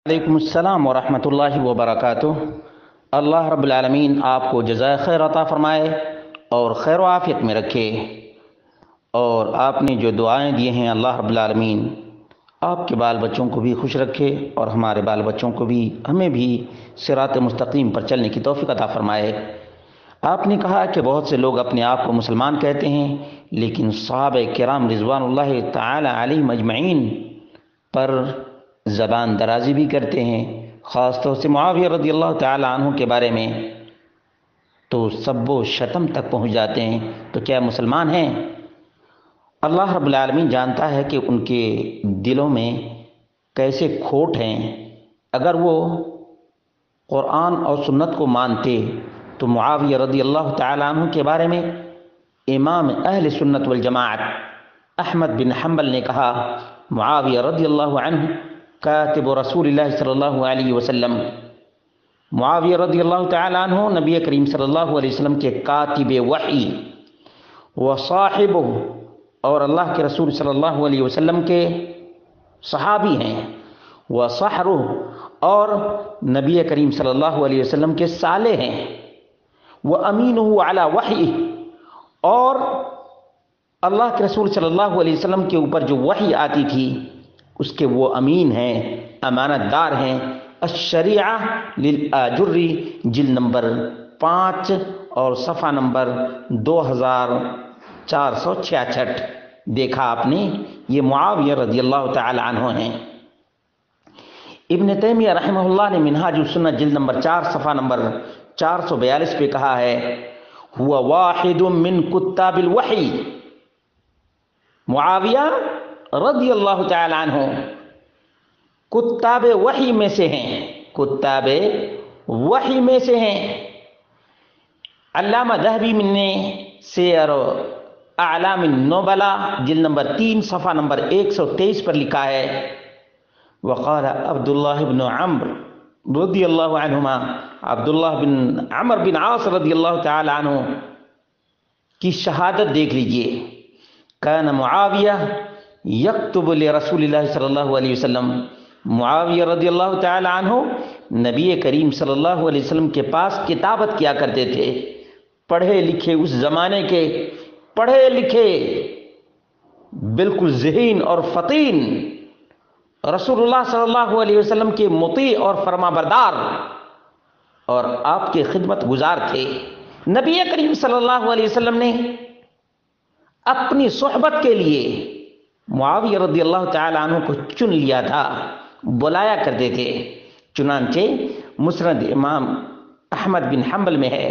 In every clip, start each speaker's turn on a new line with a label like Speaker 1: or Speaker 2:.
Speaker 1: وعلیکم السلام ورحمۃ اللہ وبرکاتہ۔ اللہ رب العالمین آپ کو جزائے خیر عطا فرمائے اور خیر و عافیت میں رکھے، اور آپ نے جو دعائیں دی ہیں اللہ رب العالمین آپ کے بال بچوں کو بھی خوش رکھے، اور ہمارے بال بچوں کو بھی، ہمیں بھی صراط مستقیم پر چلنے کی توفیق عطا فرمائے۔ آپ نے کہا کہ بہت سے لوگ اپنے آپ کو مسلمان کہتے ہیں، لیکن صحابہ کرام رضوان اللہ تعالی علیہم اجمعین پر زبان درازی بھی کرتے ہیں، خاص طور سے معاویہ رضی اللہ تعالی عنہ کے بارے میں تو سب و شتم تک پہنچ جاتے ہیں، تو کیا مسلمان ہیں؟ اللہ رب العالمین جانتا ہے کہ ان کے دلوں میں کیسے کھوٹ ہیں۔ اگر وہ قرآن اور سنت کو مانتے تو معاویہ رضی اللہ تعالی عنہ کے بارے میں امام اہل سنت والجماعت احمد بن حنبل نے کہا، معاویہ رضی اللہ عنہ کاتب رسول اللہ صلی اللہ علیہ وسلم، معاویہ رضی اللہ تعالی عنہ نبی کریم صلی اللہ علیہ وسلم کے کاتب وحی و صاحب، اور اللہ کے رسول صلی اللہ علیہ وسلم کے صحابی ہیں، و صحر، اور نبی کریم صلی اللہ علیہ وسلم کے صالح ہیں، و امینہ علی وحی، اور اللہ کے رسول صلی اللہ علیہ وسلم کے اوپر جو وحی آتی تھی اس کے وہ امین ہیں، امانت دار ہیں۔ الشریعہ للآجری، جلد نمبر 5 اور صفحہ نمبر 2466۔ دیکھا آپ نے، یہ معاویہ رضی اللہ تعالی عنہ ہیں۔ ابن تیمیہ رحمہ اللہ نے منہاج السنہ جلد نمبر 4 صفحہ نمبر 442 پہ کہا ہے، ہوا واحد من کتاب الوحی، معاویہ رضی اللہ تعالی عنہ کتاب وحی میں سے ہیں، کتاب وحی میں سے ہیں۔ علامہ ذہبی نے سیر اعلام النبلا جلد نمبر 3 صفحہ نمبر 123 پر لکھا ہے، وقال عبداللہ بن عمرو رضی اللہ عنہما، عبداللہ بن عمرو بن عاص رضی اللہ تعالی عنہ کی شہادت دیکھ لیجئے، کان معاویہ یکتب لرسول اللہ صلی اللہ علیہ وسلم، معاویہ رضی اللہ تعالی عنہ نبی کریم صلی اللہ علیہ وسلم کے پاس کتابت کیا کرتے تھے، پڑھے لکھے اس زمانے کے، پڑھے لکھے بالکل ذہین اور فطین، رسول اللہ صلی اللہ علیہ وسلم کے مطیع اور فرما بردار اور آپ کے خدمت گزار تھے۔ نبی کریم صلی اللہ علیہ وسلم نے اپنی صحبت کے لیے معاویہ رضی اللہ تعالی عنہ کو چن لیا تھا، بلایا کرتے تھے۔ چنانچہ مسند امام احمد بن حنبل میں ہے،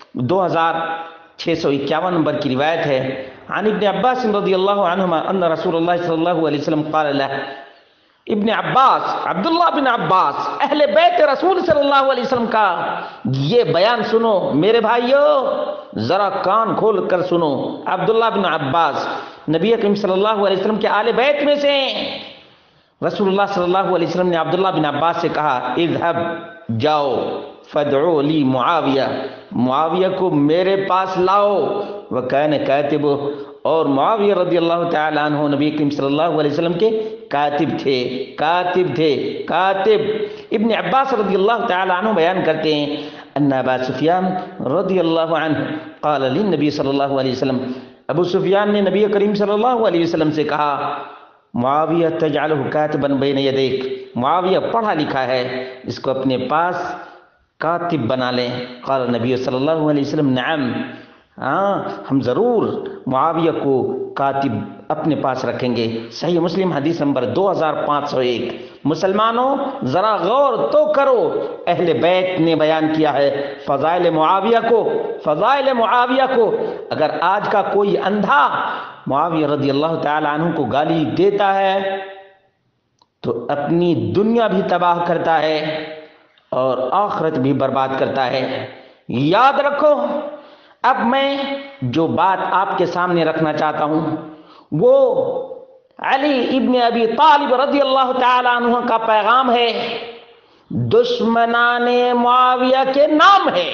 Speaker 1: 2651 نمبر کی روایت ہے، عن ابن عباس رضی اللہ عنہما ان رسول اللہ صلی اللہ علیہ وسلم قال له، ابن عباس، عبداللہ بن عباس، اہل بیت رسول صلی اللہ علیہ وسلم کا یہ بیان سنو میرے بھائیو، ذرا کان کھول کر سنو۔ عبداللہ بن عباس نبی کریم صلی اللہ علیہ وسلم کے آل بیت میں سے ہیں۔ رسول اللہ صلی اللہ علیہ وسلم نے عبداللہ بن عباس سے کہا، اذهب، جاؤ، فادعو لی معاویہ، معاویہ کو میرے پاس لاؤ، وکان کاتب، اور معاویہ رضی اللہ تعالی عنہ نبی کریم صلی اللہ علیہ وسلم کے کاتب تھے، کاتب تھے، کاتب۔ ابن عباس رضی اللہ تعالی عنہ بیان کرتے ہیں، ان ابا سفیان رضی اللہ عنہ قال للنبی صلی اللہ علیہ وسلم، ابو سفیان نے نبی کریم صلی اللہ علیہ وسلم سے کہا، معاویہ تجعلہ کاتبا بین یدیک، معاویہ پڑھا لکھا ہے، اس کو اپنے پاس کاتب بنا لیں۔ قال نبی صلی اللہ علیہ وسلم، نعم، ہاں ہم ضرور معاویہ کو کاتب اپنے پاس رکھیں گے۔ صحیح مسلم حدیث نمبر 2501۔ مسلمانوں ذرا غور تو کرو، اہل بیت نے بیان کیا ہے فضائل معاویہ کو، فضائل معاویہ کو۔ اگر آج کا کوئی اندھا معاویہ رضی اللہ تعالی عنہ کو گالی دیتا ہے تو اپنی دنیا بھی تباہ کرتا ہے اور آخرت بھی برباد کرتا ہے۔ یاد رکھو، اب میں جو بات آپ کے سامنے رکھنا چاہتا ہوں وہ علی ابن ابی طالب رضی اللہ تعالی عنہ کا پیغام ہے، دشمنان معاویہ کے نام ہے۔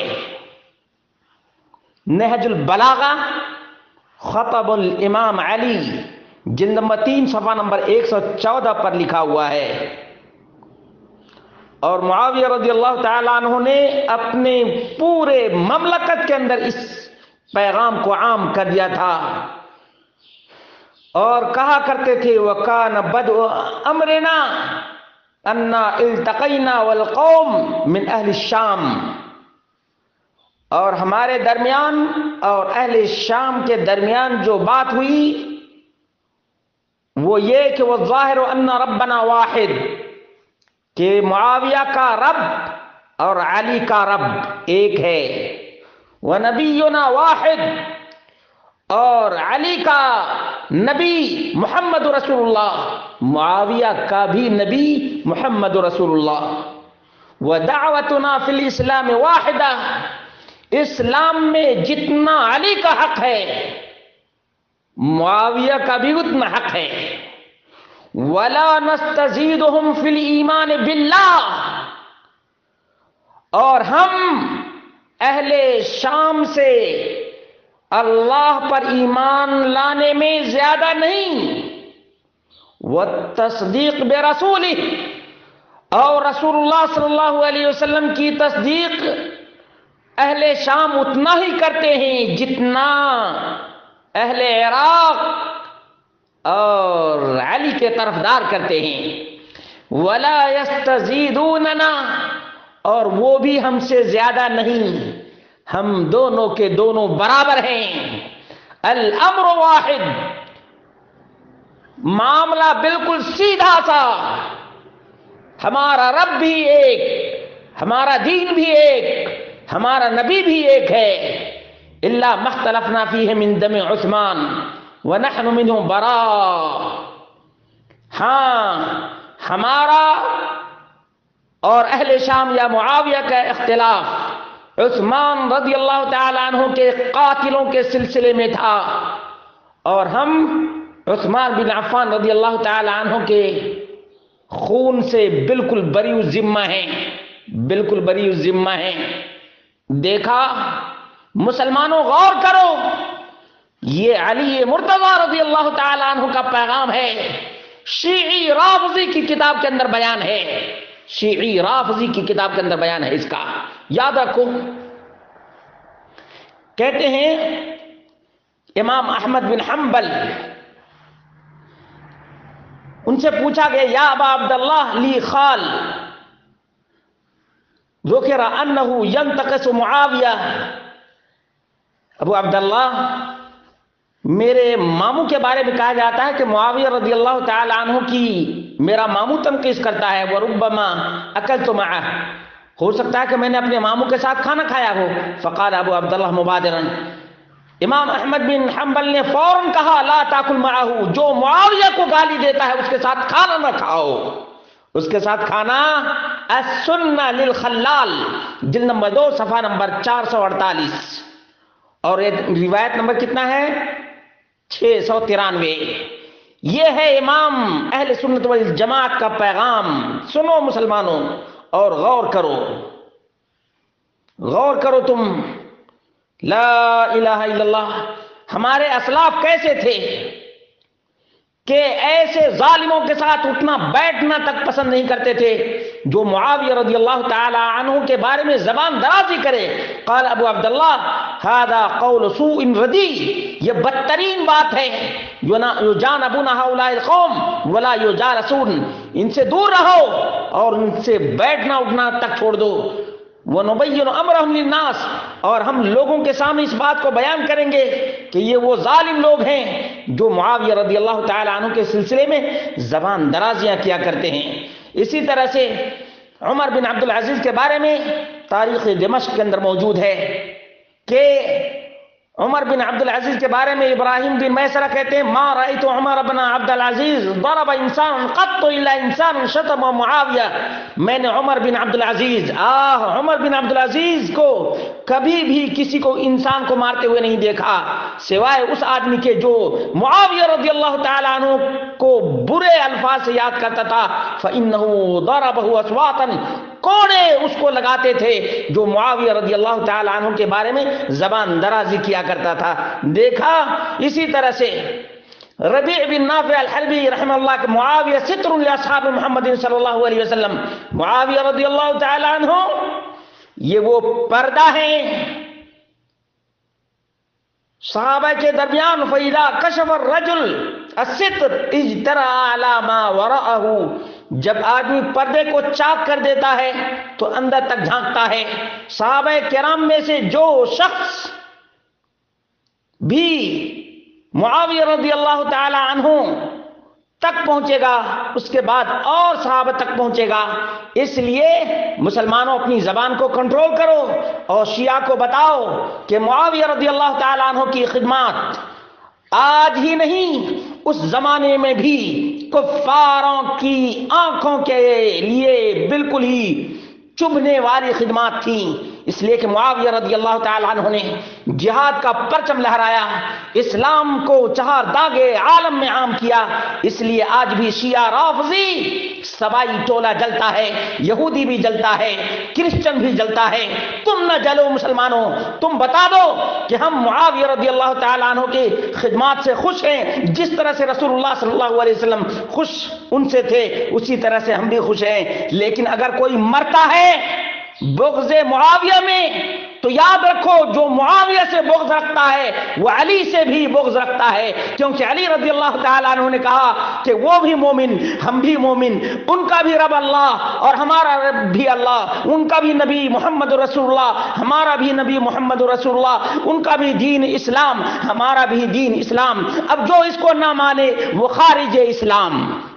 Speaker 1: نہج البلاغہ خطب الامام علی جلد نمبر 3 صفحہ نمبر 114 پر لکھا ہوا ہے، اور معاویہ رضی اللہ تعالیٰ عنہ نے اپنے پورے مملکت کے اندر اس پیغام کو عام کر دیا تھا اور کہا کرتے تھے وَكَانَ بَدْءُ أَمْرِنَا أَنَّا الْتَقَيْنَا وَالْقَوْمُ مِنْ أَهْلِ الشَّامِ، اور ہمارے درمیان اور اہل شام کے درمیان جو بات ہوئی وہ یہ کہ وَالظَّاهِرُ أَنَّ رَبَّنَا وَاحِدٌ، کہ معاویہ کا رب اور علی کا رب ایک ہے، وَنَبِيُّنَا وَاحِدٌ، اور علی کا نبی محمد رسول اللہ، معاویہ کا بھی نبی محمد رسول اللہ، وَدَعْوَتُنَا فِي الْإِسْلَامِ وَاحِدَةٌ، اسلام میں جتنا علی کا حق ہے معاویہ کا بھی اتنا حق ہے، وَلَا نَسْتَزِيدُهُمْ فِي الْإِيمَانِ بِاللَّهِ، اور ہم اہل شام سے اللہ پر ایمان لانے میں زیادہ نہیں، وَالتَّصْدِيقِ بِرَسُولِهِ، اور رسول اللہ صلی اللہ علیہ وسلم کی تصدیق اہل شام اتنا ہی کرتے ہیں جتنا اہل عراق اور علی کے طرفدار کرتے ہیں، وَلَا يَسْتَزِيدُونَنَا، اور وہ بھی ہم سے زیادہ نہیں، ہم دونوں کے دونوں برابر ہیں، الامر واحد، معاملہ بالکل سیدھا سا، ہمارا رب بھی ایک، ہمارا دین بھی ایک، ہمارا نبی بھی ایک ہے، الا ما اختلفنا فیہ من دم عثمان ونحن منہ براء، ہاں ہمارا اور اہل شام یا معاویہ کا اختلاف عثمان رضی اللہ تعالی عنہ کے قاتلوں کے سلسلے میں تھا، اور ہم عثمان بن عفان رضی اللہ تعالی عنہ کے خون سے بالکل بری الذمہ ہیں، بالکل بری الذمہ ہیں۔ دیکھا مسلمانوں غور کرو، یہ علی مرتضی رضی اللہ تعالی عنہ کا پیغام ہے، شیعی رافضی کی کتاب کے اندر بیان ہے، شیعی رافضی کی کتاب کے اندر بیان ہے اس کا، یاد رکھو۔ کہتے ہیں امام احمد بن حنبل، ان سے پوچھا گیا یا ابا عبداللہ لی خال ذکر انہ ینتقص معاویہ، ابو عبداللہ میرے ماموں کے بارے میں کہا جاتا ہے کہ معاویہ رضی اللہ تعالی عنہ کی میرا ماموں تنقیص کرتا ہے، وربما اکلت معہ، ہو سکتا ہے کہ میں نے اپنے ماموں کے ساتھ کھانا کھایا ہو۔ فقال ابو عبداللہ مبادراً، امام احمد بن حنبل نے فوراً کہا لا تاکل معہ، جو معاویہ کو گالی دیتا ہے اس کے ساتھ کھانا نہ کھاؤ، اس کے ساتھ کھانا۔ السنہ للخلال، جلد نمبر 2 صفحہ نمبر 448، اور یہ روایت نمبر کتنا ہے؟ 693۔ یہ ہے امام اہل سنت والجماعت کا پیغام۔ سنو مسلمانوں اور غور کرو، غور کرو تم، لا الہ الا اللہ۔ ہمارے اسلاف کیسے تھے کہ ایسے ظالموں کے ساتھ اٹھنا بیٹھنا تک پسند نہیں کرتے تھے جو معاویہ رضی اللہ تعالی عنہ کے بارے میں زبان درازی کرے۔ قال ابو عبداللہ ھذا قول سوء ردی، یہ بدترین بات ہے، یجانبون ہؤلاء القوم ولا یجالسون، ان سے دور رہو اور ان سے بیٹھنا اٹھنا تک چھوڑ دو۔ وَنُبَيِّنُ أَمْرَهُمْ لِلنَّاسِ، اور ہم لوگوں کے سامنے اس بات کو بیان کریں گے کہ یہ وہ ظالم لوگ ہیں جو معاویہ رضی اللہ تعالی عنہ کے سلسلے میں زبان درازیاں کیا کرتے ہیں۔ اسی طرح سے عمر بن عبد العزیز کے بارے میں تاریخ دمشق کے اندر موجود ہے کہ عمر بن عبد العزیز کے بارے میں ابراہیم بن میسرہ کہتے ہیں ما رأیت عمر بن عبد العزیز ضرب انسان قط الا انسان شتم معاویہ، میں نے عمر بن عبد العزیز عمر بن عبد العزیز کو کبھی بھی کسی کو انسان کو مارتے ہوئے نہیں دیکھا سوائے اس آدمی کے جو معاویہ رضی اللہ تعالی عنہ کو برے الفاظ سے یاد کرتا تھا۔ فإنه ضربه اصواتا، کوڑے اس کو لگاتے تھے جو معاویہ رضی اللہ تعالی عنہ کے بارے میں زبان درازی کیا کرتا تھا۔ دیکھا اسی طرح سے ربیع بن نافع الحلبی رحمہ اللہ کہ معاویہ ستر لاصحاب محمد صلی اللہ علیہ وسلم، معاویہ رضی اللہ تعالی عنہ یہ وہ پردہ ہیں صحابہ کے درمیان. فَإِذَا كَشَفَ الرَّجُلُ السِّتْرَ اجْتَرَأَ عَلَى مَا وَرَأَهُ، جب آدمی پردے کو چاک کر دیتا ہے تو اندر تک جھانکتا ہے. صحابہ کرام میں سے جو شخص بھی معاویہ رضی اللہ تعالی عنہ تک پہنچے گا اس کے بعد اور صحابہ تک پہنچے گا. اس لیے مسلمانوں اپنی زبان کو کنٹرول کرو اور شیعہ کو بتاؤ کہ معاویہ رضی اللہ تعالی عنہ کی خدمات آج ہی نہیں اس زمانے میں بھی کفاروں کی آنکھوں کے لیے بالکل ہی چبھنے والی خدمات تھیں. اس لیے کہ معاویہ رضی اللہ تعالی عنہ نے جہاد کا پرچم لہرایا، اسلام کو چہار داغے عالم میں عام کیا. اس لیے آج بھی شیعہ رافضی سبائی ٹولہ جلتا ہے، یہودی بھی جلتا ہے، کرسچن بھی جلتا ہے. تم نہ جلو مسلمانوں، تم بتا دو کہ ہم معاویہ رضی اللہ تعالی عنہ کی خدمات سے خوش ہیں، جس طرح سے رسول اللہ صلی اللہ علیہ وسلم خوش ان سے تھے اسی طرح سے ہم بھی خوش ہیں. لیکن اگر کوئی مرتا ہے بغض معاویہ میں تو یاد رکھو جو معاویہ سے بغض رکھتا ہے وہ علی سے بھی بغض رکھتا ہے، کیونکہ علی رضی اللہ تعالیٰ عنہ نے کہا کہ وہ بھی مومن ہم بھی مومن، ان کا بھی رب اللہ اور ہمارا رب بھی اللہ، ان کا بھی نبی محمد رسول اللہ ہمارا بھی نبی محمد رسول اللہ، ان کا بھی دین اسلام ہمارا بھی دین اسلام. اب جو اس کو نہ مانے وہ خارج اسلام.